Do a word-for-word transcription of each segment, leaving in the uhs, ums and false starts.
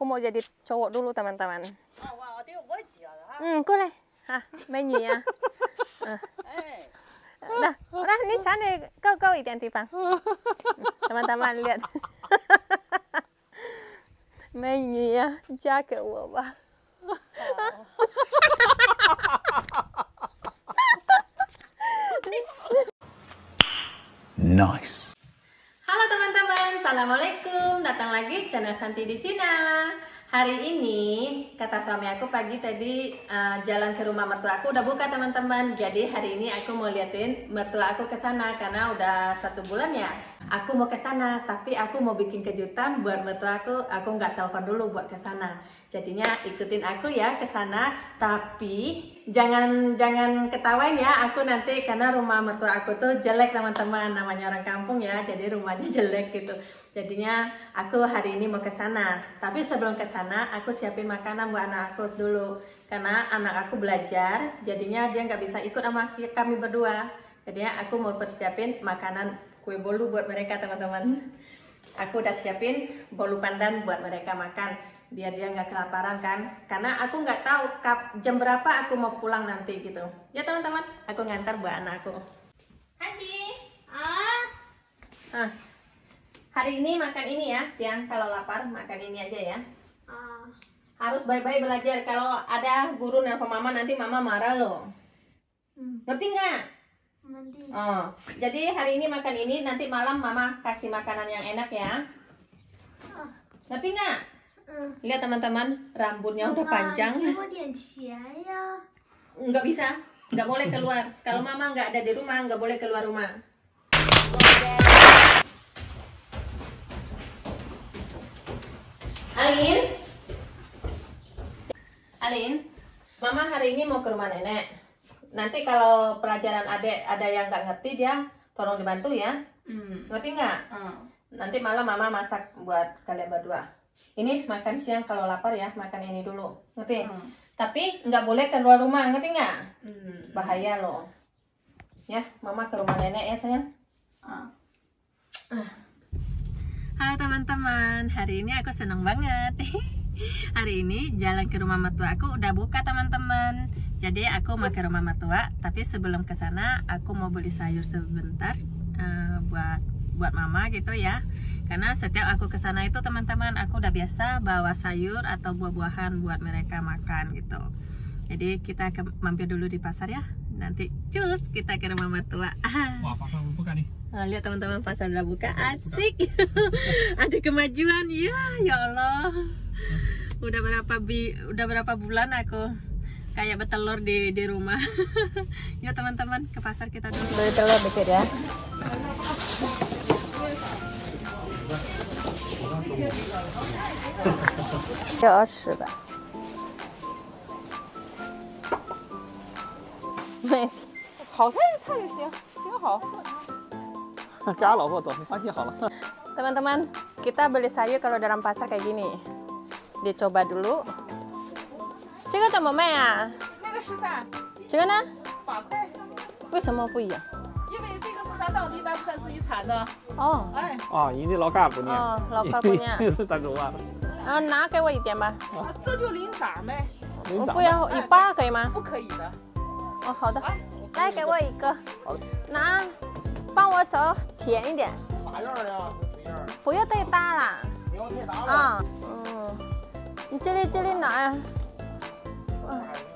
Aku mau jadi cowok dulu teman-teman. Hmm, boleh. Hah, menu ya. Nah, udah ini cantik. Kau kau itu Tipang. Teman-teman lihat. Menu ya, jaket wah. Nice. Halo teman-teman, assalamualaikum. Datang lagi channel Santi di Cina. Hari ini kata suami aku pagi tadi uh, jalan ke rumah mertua aku udah buka teman-teman. Jadi hari ini aku mau liatin mertua aku ke sana karena udah satu bulan ya. Aku mau ke sana, tapi aku mau bikin kejutan buat mertua aku. Aku nggak telepon dulu buat ke sana. Jadinya ikutin aku ya ke sana. Tapi jangan jangan ketawain ya aku nanti karena rumah mertua aku tuh jelek teman-teman. Namanya orang kampung ya, jadi rumahnya jelek gitu. Jadinya aku hari ini mau ke sana. Tapi sebelum ke sana, aku siapin makanan buat anak aku dulu. Karena anak aku belajar, jadinya dia nggak bisa ikut sama kami berdua. Jadinya aku mau persiapin makanan kue bolu buat mereka teman-teman. Aku udah siapin bolu pandan buat mereka makan biar dia nggak kelaparan kan. Karena aku nggak tahu kap, jam berapa aku mau pulang nanti gitu. Ya teman-teman, aku ngantar buat anak aku. Haji, ah, ah, hari ini makan ini ya siang. Kalau lapar makan ini aja ya. Ah. Harus baik-baik belajar. Kalau ada guru nelfon mama nanti mama marah loh. Hmm. Ngerti nggak? Nanti. Oh, jadi hari ini makan ini, nanti malam mama kasih makanan yang enak ya. Ngerti nggak? Lihat teman-teman, rambutnya udah panjang. Nggak bisa, nggak boleh keluar. Kalau mama nggak ada di rumah, nggak boleh keluar rumah. Alin, Alin, mama hari ini mau ke rumah nenek. Nanti kalau pelajaran adek ada yang nggak ngerti dia tolong dibantu ya. Hmm. Ngerti nggak? Hmm. Nanti malam mama masak buat kalian berdua. Ini makan siang kalau lapar ya, makan ini dulu. Ngerti? Hmm. Tapi nggak boleh keluar rumah, ngerti nggak? Hmm. Bahaya loh. Ya, mama ke rumah nenek ya sayang. Hmm. Ah. Halo teman-teman, hari ini aku seneng banget. Hari ini jalan ke rumah mertua aku udah buka teman-teman. Jadi aku mau ke rumah mertua, tapi sebelum ke sana aku mau beli sayur sebentar uh, buat buat mama gitu ya. Karena setiap aku ke sana itu teman-teman aku udah biasa bawa sayur atau buah-buahan buat mereka makan gitu. Jadi kita ke, mampir dulu di pasar ya. Nanti cus kita ke rumah mertua. Wah, pasar udah buka nih. Nah, lihat teman-teman pasar udah buka, asik. Ada kemajuan ya, ya Allah. Udah berapa bi, udah berapa bulan aku kayak bertelur di di rumah. Yuk teman-teman ke pasar kita dulu. Beli telur dikit ya. Ya, sudah.没， 炒菜菜就行，挺好。给俺老婆做，你放心好了。 Teman-teman, kita beli sayur kalau dalam pasar kayak gini. Dicoba dulu. 这个怎么卖啊？ 那个十三， 这个呢？ 八块。 为什么不一样？ 因为这个是咱当地咱咱自己产的。 哦。 哎。 啊，人家老干部呢。 哦，老干部呢。 大肉啊。 啊，拿给我一点吧。 啊，这就零掌呗。 我不要一半可以吗？ 不可以的。 哦，好的。来，给我一个。 好的。 拿，帮我找甜一点。 啥样呀？ 不要太大了。 不要太大了。 啊，嗯，你这里这里拿呀。啊，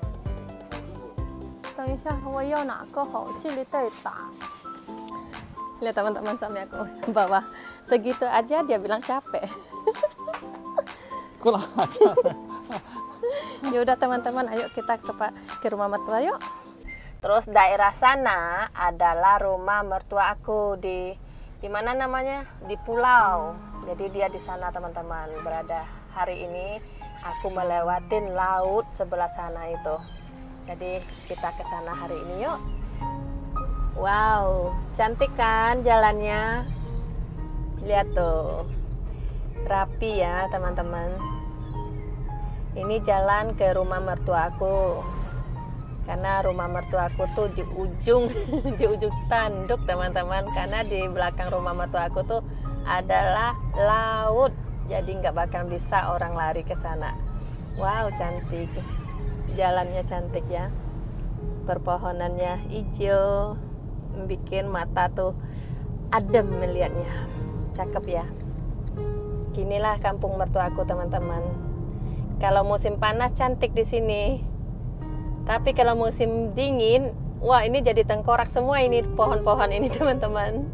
等一下，我要哪个好？这里太大。Lihat teman-teman suami aku bawa segitu aja dia bilang capek. Kurang aja. Ya udah teman-teman, ayo kita ke ke rumah mertua yuk. Terus daerah sana adalah rumah mertua aku di di mana namanya? Di pulau. Jadi dia di sana teman-teman berada. Hari ini aku melewatin laut sebelah sana itu. Jadi kita ke sana hari ini yuk. Wow, cantik kan jalannya? Lihat tuh. Rapi ya teman-teman. Ini jalan ke rumah mertua aku. Karena rumah mertua aku tuh di ujung di ujung tanduk teman-teman. Karena di belakang rumah mertua aku tuh adalah laut. jadi nggak bakal bisa orang lari ke sana. Wow, cantik. Jalannya cantik ya. Perpohonannya hijau, bikin mata tuh adem melihatnya. Cakep ya. Inilah kampung mertuaku, teman-teman. Kalau musim panas cantik di sini. Tapi kalau musim dingin, wah ini jadi tengkorak semua ini pohon-pohon ini, teman-teman.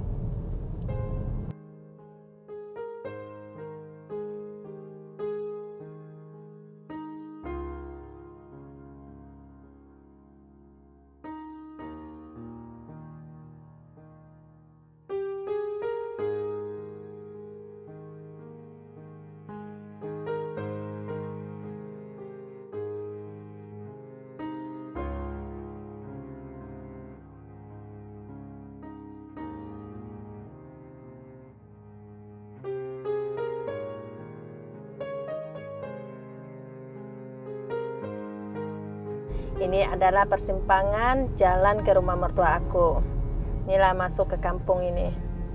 Ini adalah persimpangan jalan ke rumah mertua aku. Inilah masuk ke kampung ini.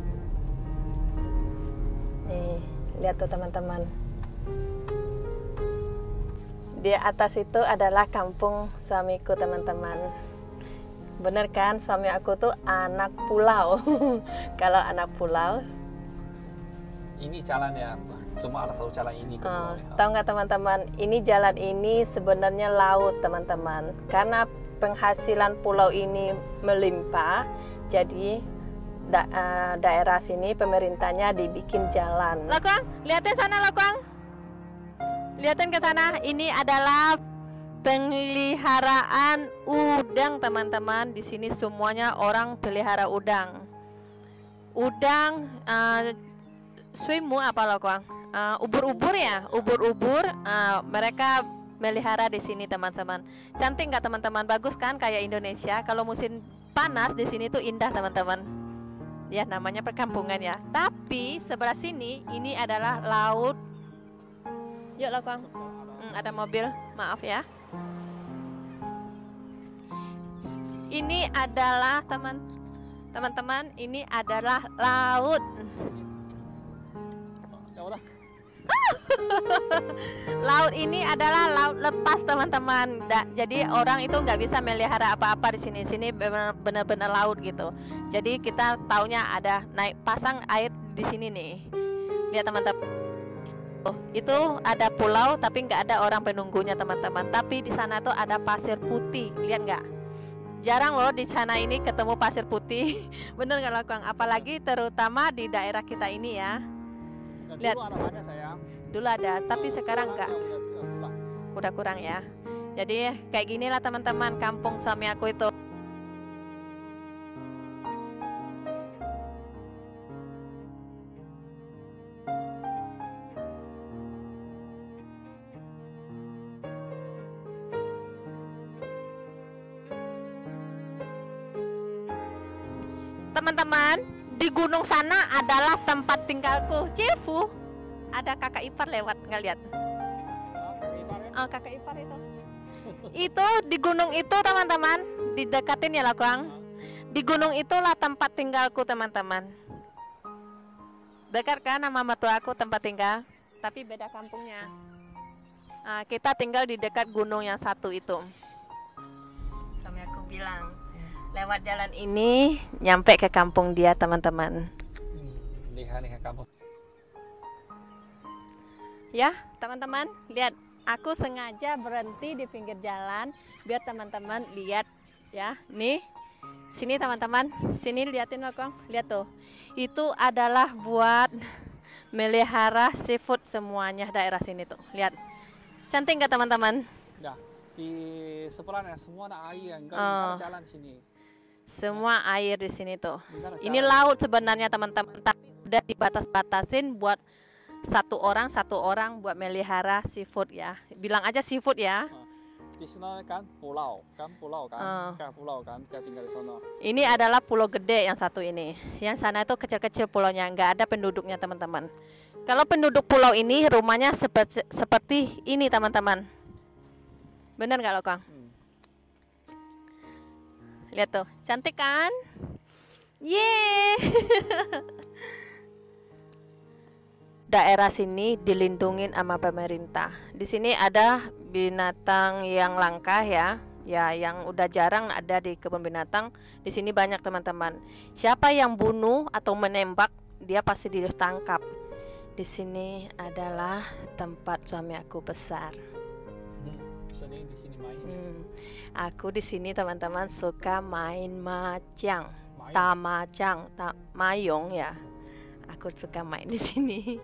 Nih, lihat tuh teman-teman. Di atas itu adalah kampung suamiku, teman-teman. Bener kan, suami aku tuh anak pulau. Kalau anak pulau, ini jalan ya, cuma ada satu jalan ini ke Uh, pulau ini. tahu nggak teman-teman, ini jalan ini sebenarnya laut, teman-teman. Karena penghasilan pulau ini melimpah, jadi da uh, daerah sini pemerintahnya dibikin jalan. Lokong, lihatin sana Lokong. Lihatin ke sana, ini adalah peliharaan udang, teman-teman. Di sini semuanya orang pelihara udang. Udang, uh, swimu apa Lokong? Uh, ubur-ubur ya, ubur-ubur uh, mereka melihara di sini, teman-teman. Cantik nggak teman-teman? Bagus kan kayak Indonesia. Kalau musim panas di sini tuh indah, teman-teman. Ya namanya perkampungan ya. Tapi sebelah sini ini adalah laut. Yuk Lokong. Hmm, ada mobil, maaf ya. Ini adalah teman teman-teman, ini adalah laut. Ya udah. Laut ini adalah laut lepas, teman-teman. Jadi orang itu nggak bisa melihara apa-apa di sini. Sini benar-benar laut gitu. Jadi kita taunya ada naik pasang air di sini nih. Lihat teman-teman. Oh, itu ada pulau tapi nggak ada orang penunggunya, teman-teman. Tapi di sana tuh ada pasir putih. Lihat nggak? Jarang loh di sana ini ketemu pasir putih. Bener nggak Lokong? Apalagi terutama di daerah kita ini ya. Dan Lihat. dulu ada banyak sayang. Dulu ada, tapi sekarang nggak. Udah, udah, udah. Udah kurang ya. Jadi kayak ginilah teman-teman kampung suami aku itu. Teman-teman, di gunung sana adalah tempat tinggalku. Cifu, ada kakak ipar lewat, nggak lihat? Oh, kakak ipar itu. Itu di gunung itu, teman-teman, didekatin ya Lokong. Di gunung itulah tempat tinggalku, teman-teman. Dekat kan sama mertua aku tempat tinggal, tapi beda kampungnya. Nah, kita tinggal di dekat gunung yang satu itu. Suami aku bilang, lewat jalan ini nyampe ke kampung dia, teman-teman. Lihat-lihat kampung. Ya, teman-teman, lihat. Aku sengaja berhenti di pinggir jalan biar teman-teman lihat ya. Nih, sini teman-teman, sini liatin Lokong, lihat tuh. Itu adalah buat melihara seafood semuanya daerah sini tuh. Lihat, cantik nggak teman-teman? Ya, di sebelahnya semua ada air, enggak Oh. ada jalan sini. Semua air di sini tuh. Enggak ada Ini jalan. laut sebenarnya teman-teman, tapi udah dibatas-batasin buat satu orang satu orang buat melihara seafood ya. Bilang aja seafood ya. Di sana kan pulau, kan pulau kan, Oh. kan pulau kan, kita tinggal di sana. Ini adalah pulau gede yang satu ini. Yang sana itu kecil-kecil pulaunya, nggak ada penduduknya teman-teman. Kalau penduduk pulau ini rumahnya seperti seperti ini teman-teman. Bener nggak Lokong? Hmm. Lihat tuh, cantik kan? Yeay. daerah sini dilindungin sama pemerintah. Di sini ada binatang yang langka ya, ya yang udah jarang ada di kebun binatang. Di sini banyak teman-teman. Siapa yang bunuh atau menembak, dia pasti ditangkap. Di sini adalah tempat suami aku besar. Sering di sini main. Hmm. Aku di sini teman-teman suka main macang, Mayong. tamacang, ta mayong ya. Aku suka main di sini.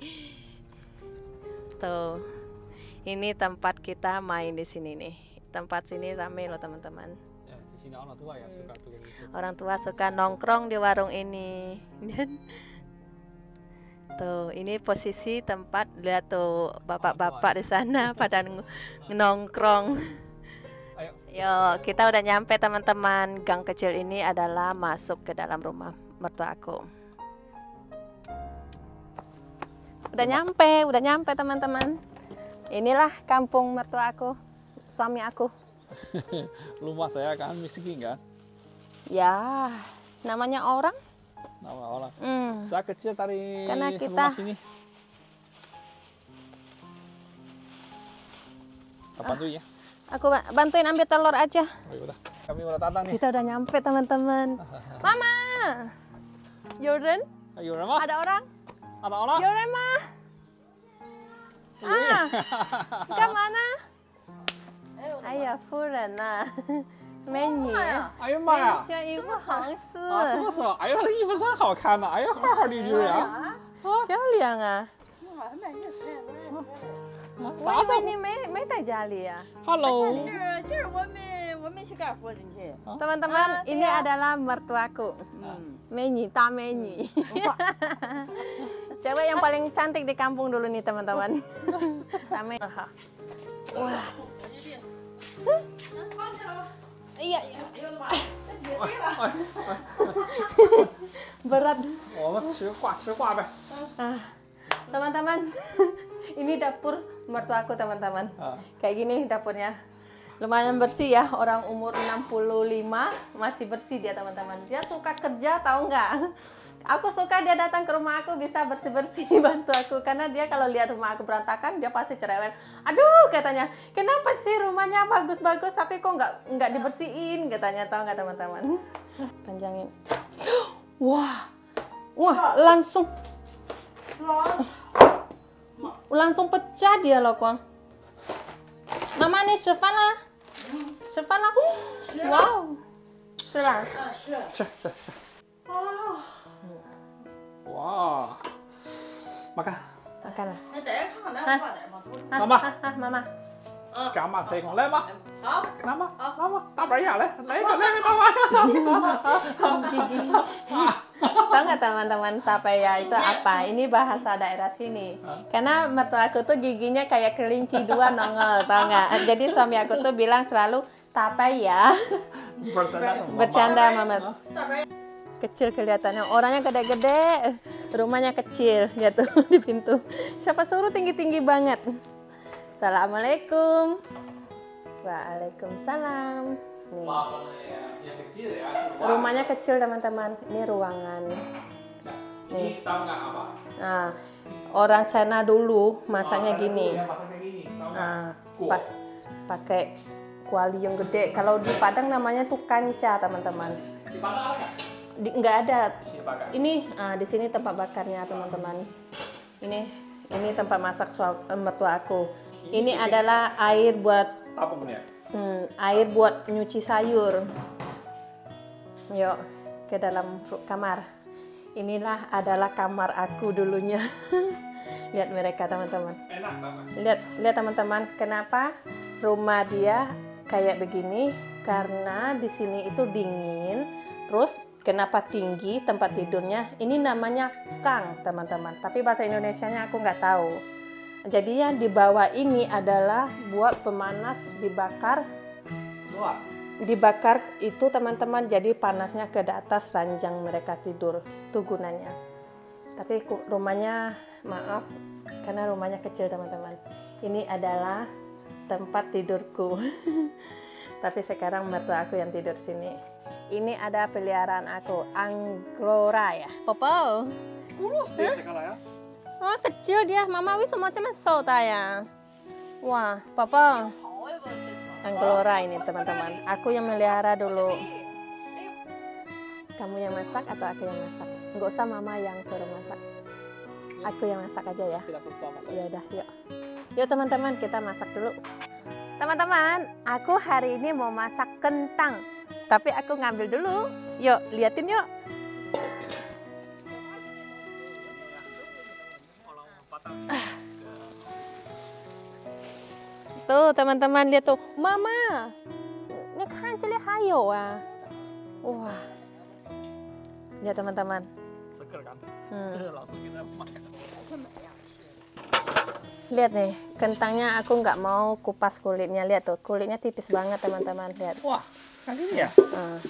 Tuh, ini tempat kita main di sini nih. Tempat sini rame loh teman-teman. Ya, di sini orang tua ya suka tuh gitu. Orang tua suka nongkrong di warung ini. Tuh, ini posisi tempat, lihat tuh bapak-bapak di sana pada nongkrong. Ayo. Yo, kita udah nyampe teman-teman. Gang kecil ini adalah masuk ke dalam rumah mertua aku. Udah nyampe, udah nyampe teman-teman. Inilah kampung mertua aku, suami aku. Rumah saya kan miskin kan? Ya, namanya orang. Nama orang. Hmm. Saya kecil dari Karena kita- rumah sini. Apa tuh ya? Aku ba- bantuin ambil telur aja. Oh, ya udah. Kami udah datang nih. Kita udah nyampe teman-teman. Mama, Jordan, Ayo, Rama. ada orang? Ada orang? Jordan mah. Ah, ke mana? Ayo, Furen nah. Menyi. 哎呀妈呀！ 像一副行市。 啊，是不是？哎呦，这衣服真好看呐！哎呦，好好的女人啊！ 漂亮啊！我打招呼以为你没没在家里呀、 ，Hello。 就是就是我们我们去干活进去。 Teman-teman, Ah, ini iya. adalah mertuaku. Hmm. Menyi, ta Menyi. Cewek yang paling cantik di kampung dulu nih teman-teman. Ta Menyi. Wah. Iya, iya. Berat. 我们吃挂吃挂呗。 Ah, teman-teman, ini dapur mertuaku teman-teman. Ah. Kayak gini dapurnya. Lumayan bersih ya, orang umur enam puluh lima masih bersih dia teman-teman. Dia suka kerja tahu nggak? Aku suka dia datang ke rumah aku bisa bersih-bersih bantu aku. Karena dia kalau lihat rumah aku berantakan dia pasti cerewet. Aduh katanya, kenapa sih rumahnya bagus-bagus tapi kok nggak nggak dibersihin katanya, tahu nggak teman-teman? Panjangin. Wah, wah langsung langsung pecah dia loh kong. Mama nih servan lah, servan lah. Wow, servan. 吃吃吃。哇，makan。 Makan lah. 那大家看看咱画点嘛。 Ah, Mama. ah, ah, mama. 给阿妈塞一口，来嘛， 好， 来嘛，来嘛，大板下来，来一个，来一个大板。 Gigi. Tahu nggak teman-teman tapaya itu apa? Ini bahasa daerah sini. Karena mertua aku tuh giginya kayak kelinci dua nongol, tahu nggak? Jadi suami aku tuh bilang selalu tapaya. Bercanda mama. Kecil kelihatannya, orangnya gede-gede, rumahnya kecil, ya tuh di pintu. Siapa suruh tinggi-tinggi banget? Assalamualaikum. Waalaikumsalam. Nih. yang kecil ya. Rumahnya kecil teman-teman. Ini ruangan. Ini tahu nggak apa? Nah, orang China dulu masaknya gini. Ya, masaknya gini. Tahu nggak? Nah, Kuah. pa- pakai kuali yang gede. Kalau di Padang namanya tuh kanca teman-teman. Di mana ada? Di, nggak ada. Di sini bakar. Ini ah, di sini tempat bakarnya teman-teman. Ini ini tempat masak suami mertua aku. Ini adalah air buat Tabung ya. hmm, air buat nyuci sayur. Yuk ke dalam ru- kamar. Inilah adalah kamar aku dulunya. Lihat mereka teman-teman. Enak banget. Lihat lihat teman-teman, kenapa rumah dia kayak begini? Karena di sini itu dingin. Terus kenapa tinggi tempat tidurnya? Ini namanya kang, teman-teman. Tapi bahasa Indonesianya aku nggak tahu. Jadi yang di bawah ini adalah buat pemanas dibakar. Luar. Dibakar itu teman-teman, jadi panasnya ke atas ranjang mereka tidur. Itu gunanya. Tapi ku- rumahnya, maaf, karena rumahnya kecil teman-teman. Ini adalah tempat tidurku. Tapi sekarang mertua aku yang tidur sini. Ini ada peliharaan aku, Angora ya. Popo. Kurus dia sekarang ya. Oh, kecil dia. Mama wis mau cuma so tayang. Wah, papa. Anglora ini teman-teman. Aku yang melihara dulu. Kamu yang masak atau aku yang masak? Nggak usah mama yang suruh masak. Aku yang masak aja ya. Tidak lupa masak. Ya udah, yuk. Yuk teman-teman, kita masak dulu. Teman-teman, aku hari ini mau masak kentang. Tapi aku ngambil dulu. Yuk, liatin yuk. Tuh teman-teman, lihat tuh. Mama, ini kan cili hayo ah. Wah. Lihat teman-teman. Seger kan? Hmm. Langsung kita makan. Lihat nih, kentangnya aku nggak mau kupas kulitnya. Lihat tuh, kulitnya tipis banget teman-teman. Lihat. Wah, kayak gini ya? Hmm.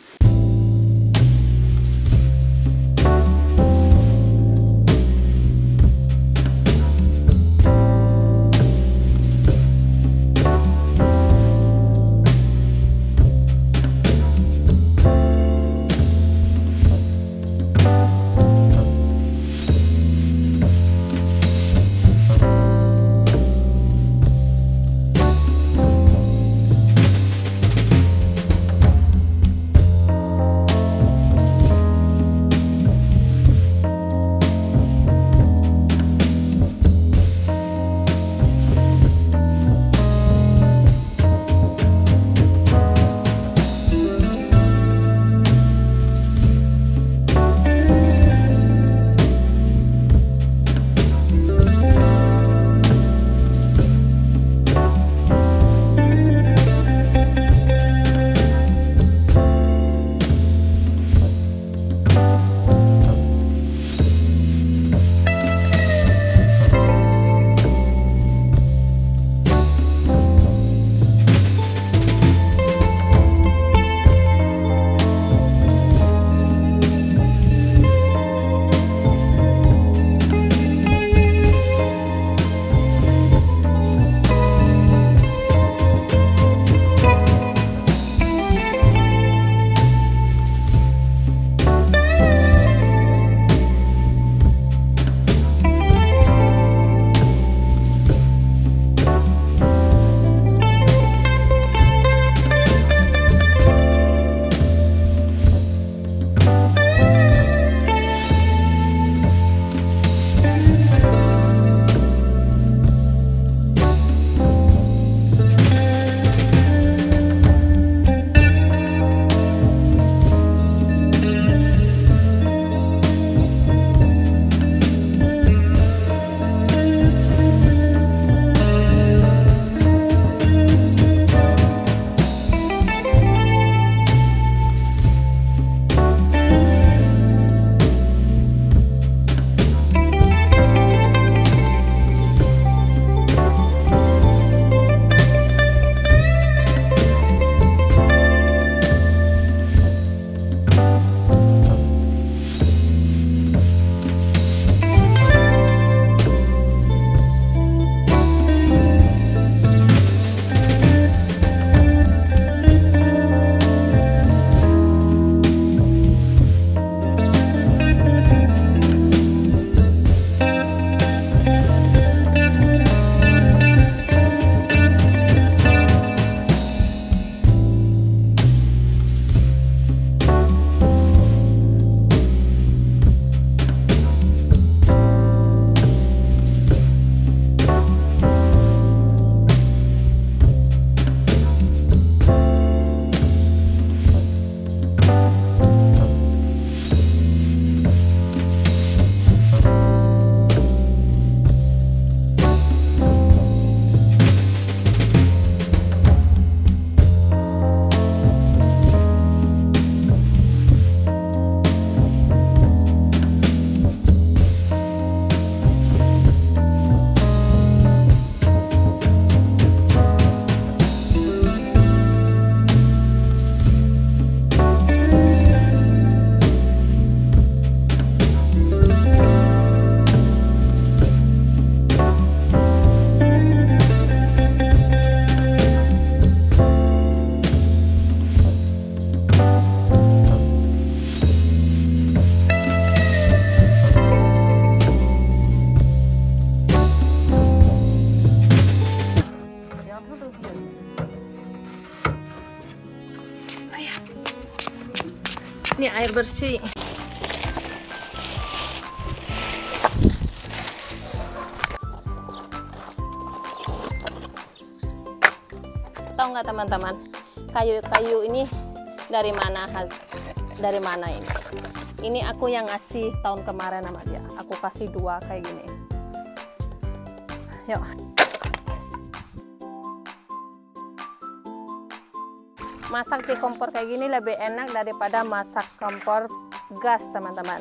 Ini air bersih. Tahu nggak teman-teman, kayu-kayu ini dari mana? Dari mana ini? Ini aku yang ngasih tahun kemarin sama dia. Aku kasih dua kayak gini. Yuk. Masak di kompor kayak gini lebih enak daripada masak kompor gas, teman-teman.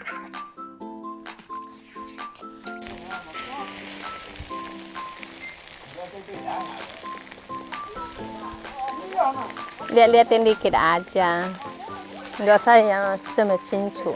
Lihat-lihatin dikit aja, nggak usah yang cuma cincu.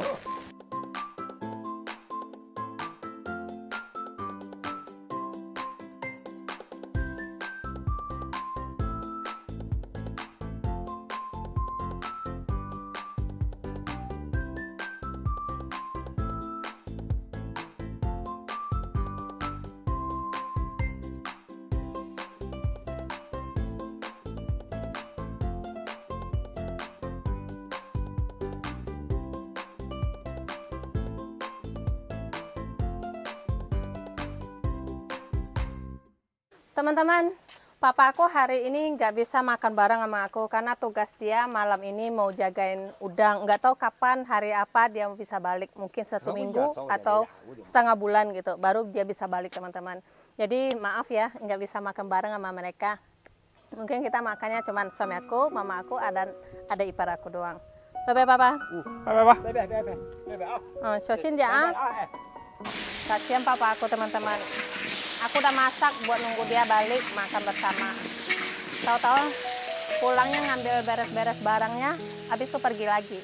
Teman-teman, papa aku hari ini nggak bisa makan bareng sama aku karena tugas dia malam ini mau jagain udang. Nggak tahu kapan, hari apa dia bisa balik. Mungkin satu minggu atau setengah bulan gitu, baru dia bisa balik, teman-teman. Jadi maaf ya, nggak bisa makan bareng sama mereka. Mungkin kita makannya cuman suami aku, mama aku, ada ada ipar aku doang. Bye-bye, papa. Bye-bye. Oh, sosin dia. Kasihan papa aku, teman-teman. Aku udah masak buat nunggu dia balik makan bersama. Tahu-tahu pulangnya ngambil beres-beres barangnya, habis itu pergi lagi.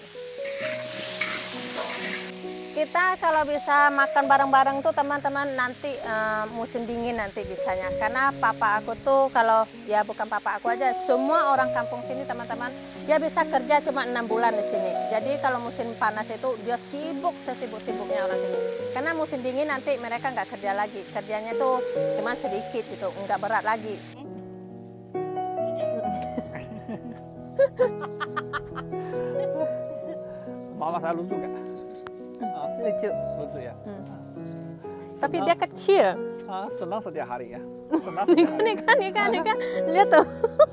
Kita kalau bisa makan bareng-bareng tuh teman-teman nanti uh, musim dingin nanti bisanya. Karena papa aku tuh kalau ya bukan papa aku aja, semua orang kampung sini teman-teman dia bisa kerja cuma enam bulan di sini. Jadi kalau musim panas itu dia sibuk sesibuk-sibuknya orang sini. Karena musim dingin nanti mereka nggak kerja lagi, kerjanya tuh cuma sedikit gitu, nggak berat lagi. Mama selalu suka. Lucu. Lucu ya. Hmm. Tapi dia kecil. Ah, senang setiap hari ya. Senang setiap hari. Ini kan, ini kan, ini kan. Lihat tuh.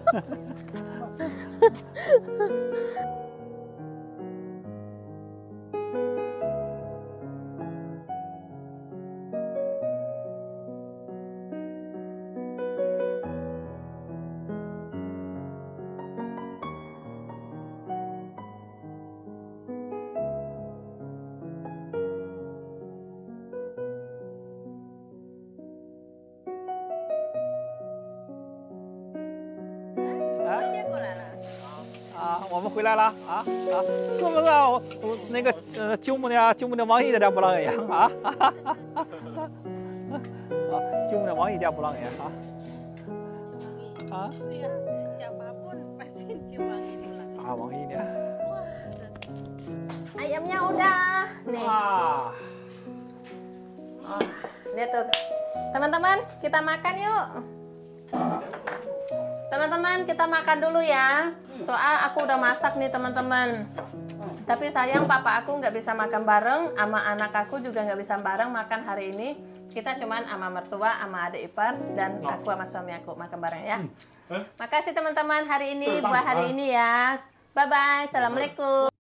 Ah 啊，我们回来了啊啊！是不是啊我我那个呃舅母的舅母的王姨的不啷个呀啊？啊，舅母的王姨的不啷个呀啊？啊？ Siapapun pasti cium wangi pulang. Ah, wangi dia. Ayamnya udah. Nih. Ah. Oh, lihat tuh. Teman-teman, kita makan yuk. Teman-teman, kita makan dulu ya. Soal aku udah masak nih teman-teman. Tapi sayang papa aku nggak bisa makan bareng, sama anak aku juga nggak bisa bareng makan hari ini. Kita cuman sama mertua, sama adik ipar, dan aku sama suami aku makan bareng ya. Makasih teman-teman hari ini buat hari ini ya. Bye-bye. Assalamualaikum.